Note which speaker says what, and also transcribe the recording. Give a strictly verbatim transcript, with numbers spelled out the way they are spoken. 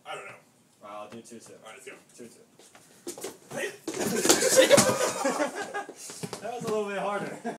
Speaker 1: I don't know.
Speaker 2: I'll do two two.
Speaker 1: Alright, let's go.
Speaker 2: Two two.
Speaker 1: Hey.
Speaker 2: That was a little bit harder.